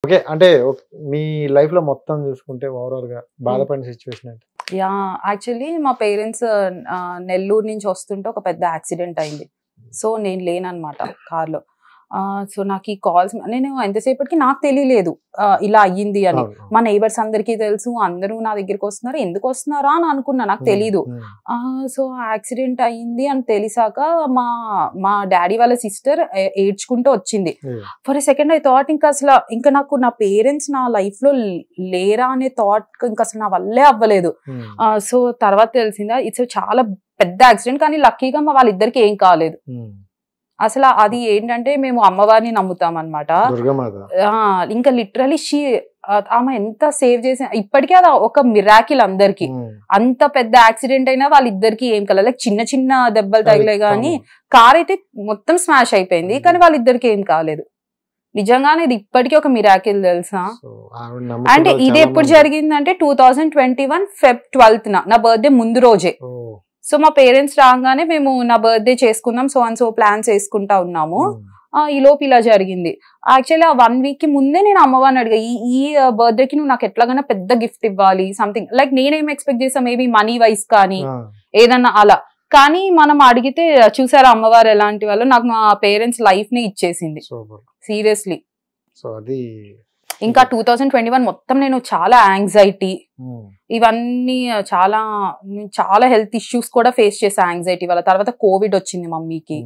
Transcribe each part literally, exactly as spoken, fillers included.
Okay, అంటే మీ life లో మొత్తం చూసుకుంటే ఓవరాల్ గా బాధపడిన సిచ్యువేషన్ అంటే? యా యాక్చువల్లీ మా పేరెంట్స్ నెల్లూరు నుంచి వస్తుంటే ఒక పెద్ద యాక్సిడెంట్ అయింది. సో నేను లేనన్నమాట కార్లో. సో నాకు ఈ కాల్స్ నేను ఎంతసేపటికి నాకు తెలియలేదు ఇలా అయ్యింది అని. మా నైబర్స్ అందరికీ తెలుసు, అందరూ నా దగ్గరికి వస్తున్నారు, ఎందుకు వస్తున్నారా అని అనుకున్నా, నాకు తెలీదు. సో యాక్సిడెంట్ అయ్యింది అని తెలిసాక మా మా డాడీ వాళ్ళ సిస్టర్ ఏడ్చుకుంటూ వచ్చింది. For a second I thought ఇంకా అసలు ఇంకా నాకు నా పేరెంట్స్ నా లైఫ్ లో లేరా అనే థాట్ ఇంకా అసలు నా వల్లే అవ్వలేదు. సో తర్వాత తెలిసిందా ఇట్స్ చాలా పెద్ద యాక్సిడెంట్, కానీ లక్కీగా మా వాళ్ళిద్దరికి ఏం కాలేదు. అసలు అది ఏంటంటే మేము అమ్మవారిని నమ్ముతాం అనమాట. ఇంకా లిటరలీ షీ ఆమె ఎంత సేవ్ చేసి ఇప్పటికీ అది ఒక మిరాకిల్ అందరికి. అంత పెద్ద యాక్సిడెంట్ అయినా వాళ్ళిద్దరికి ఏం కల లైక్ చిన్న చిన్న దెబ్బలు తగిలే గానీ కార్ అయితే మొత్తం స్మాష్ అయిపోయింది, కానీ వాళ్ళిద్దరికి ఏం కాలేదు. నిజంగానే ఇది ఇప్పటికీ ఒక మిరాకిల్ తెలుసా. అంటే ఇది ఎప్పుడు జరిగిందంటే two thousand twenty one Feb twelfth నా నా బర్త్డే ముందు రోజే. సో మా పేరెంట్స్ రాగానే మేము నా బర్త్డే చేసుకుందాం సో అండ్ సో ప్లాన్స్ వేసుకుంటా ఉన్నాము. ఈ లోపు ఇలా జరిగింది. యాక్చువల్లీ ఆ వన్ వీక్ కి ముందే నేను అమ్మవారిని అడిగా, ఈ ఈ బర్త్డేకి నువ్వు నాకు ఎట్లాగైనా పెద్ద గిఫ్ట్ ఇవ్వాలి సంథింగ్ లైక్. నేనేం ఎక్స్పెక్ట్ చేసా మేబీ మనీ వైస్ కానీ ఏదన్నా అలా, కానీ మనం అడిగితే చూసారా అమ్మవారు ఎలాంటి వాళ్ళు, నాకు మా పేరెంట్స్ లైఫ్ ని ఇచ్చేసింది సీరియస్లీ. సో అది ఇంకా టూ థౌజండ్ ట్వంటీ వన్ మొత్తం నేను చాలా యాంగ్జైటీ ఇవన్నీ చాలా చాలా హెల్త్ ఇష్యూస్ కూడా ఫేస్ చేసా యాంగ్జైటీ వల్ల. తర్వాత కోవిడ్ వచ్చింది మమ్మీకి.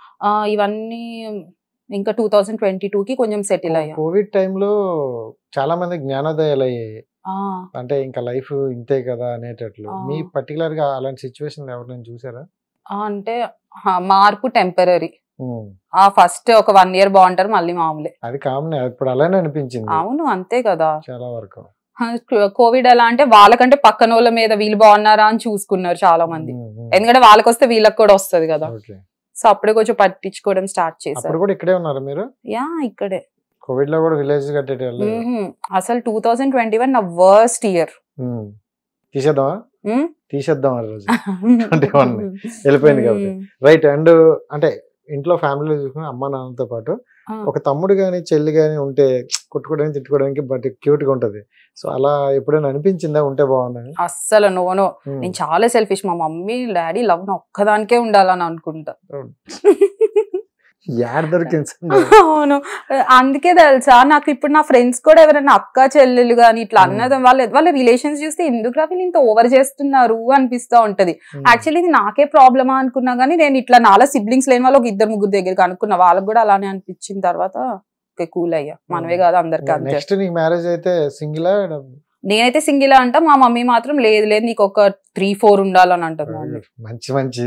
ఇవన్నీ ఇంకా టూ థౌజండ్ ట్వంటీ టూ కి కొంచెం సెటిల్ అయ్యా. కోవిడ్ టైంలో చాలా మంది జ్ఞానోదయాలు అయ్యాయి, అంటే ఇంకా లైఫ్ ఇంతే కదా అనేటట్లు. మీ పర్టికులర్ గా అలాంటి సిచ్యువేషన్ ఎవరైనా చూసారా? అంటే మార్పు టెంపరీ. ఆ ఫస్ట్ ఒక వన్ ఇయర్ బాగుంటారు, మళ్ళీ మామూలే. అది కామన్, ఇప్పుడు అలానే అనిపించింది. అవును అంతే కదా చాలా వరకు. కోవిడ్ ఎలా అంటే వాళ్ళకంటే పక్కన వాళ్ళ మీద వీళ్ళు బాగున్నారా అని చూసుకున్నారు చాలా మంది, ఎందుకంటే వాళ్ళకి వస్తే వీళ్ళకి కూడా వస్తుంది కదా. సో అప్పుడే కొంచెం పట్టించుకోవడం స్టార్ట్ చేశారు. కూడా ఇక్కడే ఉన్నారు మీరు? యా ఇక్కడే. కోవిడ్ లో కూడా విలేజ్ కట్టేటోళ్ళు. అసలు టూ థౌజండ్ ట్వంటీ వన్ నా వర్స్ట్ ఇయర్. తీసేద్దామా తీసేద్దాం ఆ రోజు ట్వంటీ వన్ వెళ్ళిపోయింది కాబట్టి. రైట్. అండ్ అంటే ఇంట్లో ఫ్యామిలీలో చూసుకుని అమ్మ నాన్నతో పాటు ఒక తమ్ముడు గాని చెల్లి గాని ఉంటే కొట్టుకోవడానికి తిట్టుకోవడానికి బట్ క్యూట్ గా ఉంటది. సో అలా ఎప్పుడైనా అనిపించిందా ఉంటే బాగుందని? అస్సలు నోనో, నేను చాలా సెల్ఫిష్. మా మమ్మీ డాడీ లవ్ నా ఒక్కదానికే ఉండాలని అనుకుంటా. అవును, అందుకే తెలుసా నాకు ఇప్పుడు నా ఫ్రెండ్స్ కూడా ఎవరైనా అక్క చెల్లెలు గాని ఇట్లా అన్నది వాళ్ళ వాళ్ళ రిలేషన్స్ చూస్తే ఎందుకు వీళ్ళు ఇంత ఓవర్ చేస్తున్నారు అనిపిస్తా ఉంటది. యాక్చువల్లీ ఇది నాకే ప్రాబ్లమా అనుకున్నా గానీ నేను ఇట్లా నాలా సిబ్లింగ్స్ లేని వాళ్ళు ఒక ఇద్దరు ముగ్గురు దగ్గరికి అనుకున్నా, వాళ్ళకి కూడా అలానే అనిపించిన తర్వాత కూల్ అయ్యా. మనమే కాదు అందరికీ అంతే. నెక్స్ట్ నీకు మ్యారేజ్ అయితే సింగిలా? నేనైతే సింగిల్ అంటా, మా మమ్మీ మాత్రం లేదు లేదు నీకు ఒక త్రీ ఫోర్ ఉండాలని అంటుంది. మంచి మంచి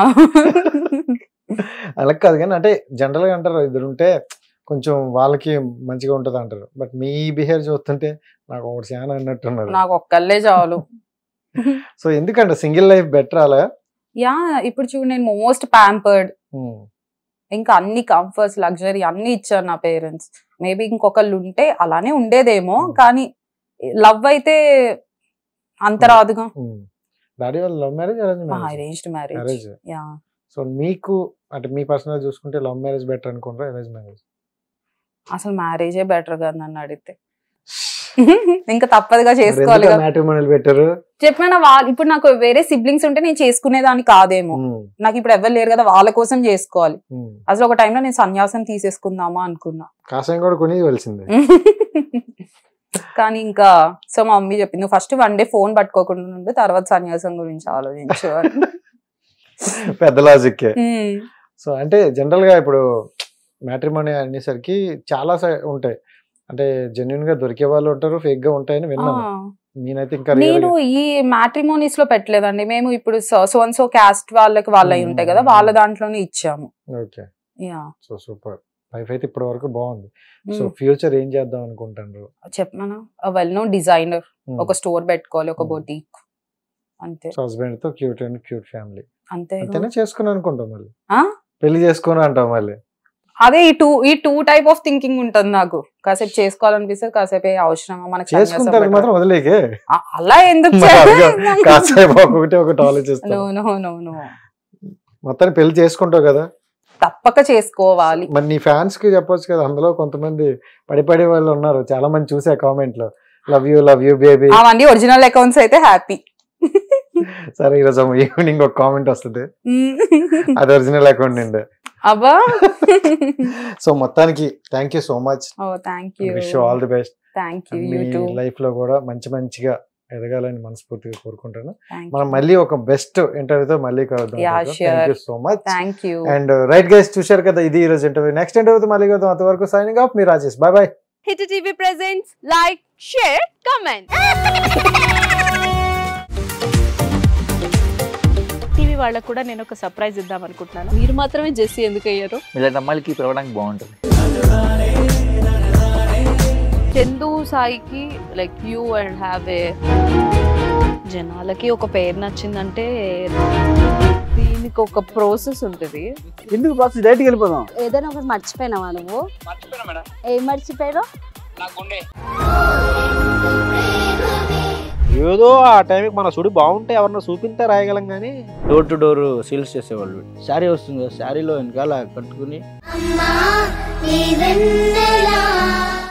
అలా కాదు కానీ అంటే జనరల్ గా అంటారు ఇద్దరు ఉంటే కొంచెం వాళ్ళకి మంచిగా ఉంటది అంటారు. బట్ మీ బిహేవియర్ చూస్తుంటే నాకు ఒకటి చాలా అన్నట్టున్నారు. నాకు ఒక్కళ్ళే చాలు. సో ఎందుకంటే సింగిల్ లైఫ్ బెటర్ అలా? యా ఇప్పుడు చూడు నేను మోస్ట్ ప్యాంపర్డ్, ఇంకా అన్ని కంఫర్ట్స్ లగ్జరీ అన్ని ఇచ్చారు నా పేరెంట్స్. మేబీ ఇంకొకళ్ళు ఉంటే అలానే ఉండేదేమో, కానీ లవ్ అయితే అంత రాదుగా. డాడీ వాళ్ళు love marriage arranged marriage. Yeah. So మీకు అంటే మీ పర్సనల్ చూసుకుంటే లవ్ మ్యారేజ్ బెటర్ అనుకుంటారా అరేంజ్ మ్యారేజ్? అసలు మ్యారేజే బెటర్ కదా నన్ను అడిగితే. ఇంకా తప్పదుగా చేసుకోవాలి. చెప్పిన వాళ్ళు ఇప్పుడు నాకు వేరే సిబ్లింగ్స్ ఉంటే నేను చేసుకునేదాన్ని కాదేమో, నాకు ఇప్పుడు ఎవరు లేరు కదా వాళ్ళ కోసం చేసుకోవాలి. అసలు ఒక టైంలో నేను సన్యాసం తీసేసుకుందామా అనుకున్నా, కాసం కూడా కొనివలసిందే. కానీ ఇంకా సో మా మమ్మీ చెప్పింది నువ్వు ఫస్ట్ వన్ డే ఫోన్ పట్టుకోకుండా ఉండు, తర్వాత సన్యాసం గురించి ఆలోచించు. పెద్ద లాజిక్. సో అంటే జనరల్ గా ఇప్పుడు మ్యాట్రిమోనీ అనేసరికి చాలా ఉంటాయి, అంటే జెన్యున్ గా దొరికే వాళ్ళు ఉంటారు, ఫేక్ గా ఉంటాయని విన్నాను. నేనైతే ఇంకా నేను ఈ మ్యాట్రిమోనీస్ లో పెట్టలేదండి, మేము ఇప్పుడు సో అండ్ సో క్యాస్ట్ వాళ్ళకి వాళ్ళవి ఉంటాయి కదా వాళ్ళ దాంట్లోనే ఇచ్చాము. Okay. Yeah. So super. Life అయితే ఇప్పటి వరకు బాగుంది. సో ఫ్యూచర్ ఏం చేద్దాం అనుకుంటారు? చెప్పమన్నా వెల్ నోన్ డిజైనర్, ఒక స్టోర్ పెట్టుకోవాలి, ఒక బొటీక్, అంతే. హస్బెండ్ తో క్యూట్ అండ్ క్యూట్ ఫ్యామిలీ అంతే. అంతేనా చేసుకుని అనుకుంటాం, మళ్ళీ పెళ్లి చేసుకుని అంటాం మళ్ళీ. అదే ఈ టూ ఈ టూ టైప్ ఆఫ్ థింకింగ్ ఉంటుంది నాకు. కాసేపు చేసుకోవాలనిపిస్తుంది, కాసేపు అవసరమా మనకి చేసుకుంటారు మాత్రం వదిలేకే. అలా ఎందుకు కాసేపు ఒకటి ఒకటి ఆలోచిస్తాను. నో నో నో నో మొత్తాన్ని పెళ్లి చేసుకుంటావు కదా, తప్పక చేసుకోవాలి. మరి నీ ఫ్యాన్స్ కి చెప్పొచ్చు కదా, అందులో కొంతమంది పడిపడే వాళ్ళు ఉన్నారు, చాలా మంది చూసా కామెంట్ లో, love you love you baby. అవన్నీ ఒరిజినల్ అకౌంట్స్ అయితే హ్యాపీ. సరే ఈరోజు ఈవినింగ్ ఒక కామెంట్ వస్తుంది, అది ఒరిజినల్ అకౌంట్ అండి. అబ్బా. సో మొత్తానికి thank you so much. Oh thank you. Wish you all the best. Thank you. మీ యూ టూ. లైఫ్ లో కూడా మంచి మంచిగా ఎదగాలని మనస్ఫూర్తిగా కోరుకుంటాను. మనం మళ్ళీ ఒక బెస్ట్ ఇంటర్వ్యూతో మళ్ళీ కలుద్దాం. Thank you so much. Thank you. And right guys, చూశారు కదా, ఇది ఈ రోజు ఇంటర్వ్యూ. నెక్స్ట్ ఇంటర్వ్యూతో మళ్ళీ కలుద్దాం. అంతవరకు సైనింగ్ ఆఫ్, మీ Rajesh. Bye bye. Hit TV presents like, share, comment. TV వాళ్ళకు కూడా నేను ఒక సర్ప్రైజ్ ఇద్దాం అనుకుంటున్నాను. మీరు మాత్రమే జెస్సీ ఎందుకు అయ్యారు? ఇలాంటి అమ్మాయిలకి పిలవడానికి బాగుంటుంది. చందు సాయికి like you and have a, జనాలకి ఒక పేరు నచ్చిందంటే దీనికి ఒక ప్రాసెస్ ఉంటుంది. ఎందుకు ప్రాసెస్ డైరెక్ట్గా వెళ్ళిపోదాం. ఏదైనా ఒకటి మర్చిపోయినావా నువ్వు? ఏం మర్చిపోయావు? ఏదో ఆ టైంకి మన సుడి బాగుంటే ఎవరన్నా చూపిస్తే రాయగలం కానీ డోర్ టు డోర్ సేల్స్ చేసేవాళ్ళు. శారీ వస్తుంది, శారీలో వెనకాల కట్టుకుని